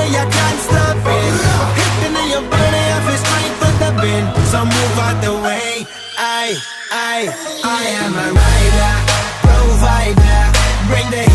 way, I can't stop it. Hitting in your body, I feel straight for the bin. So move out the way. I am a rider, provider. Bring the